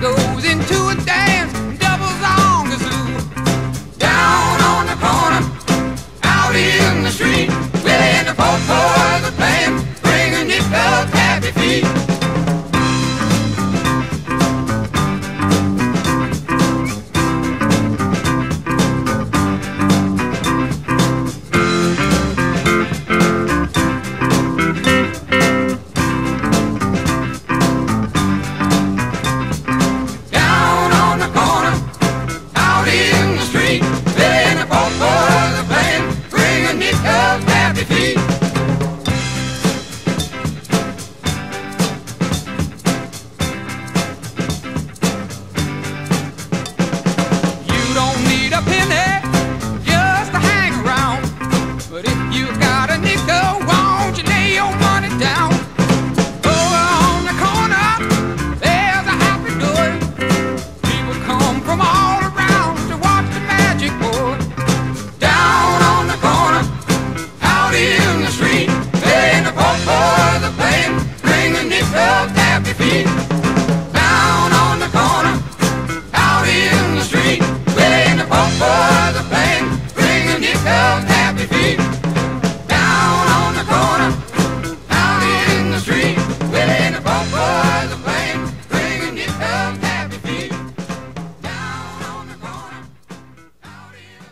goes into a dance, doubles on kazoo. Down on the corner, out in the street, Willie and the Four Toys are playing, bringing you felt happy feet.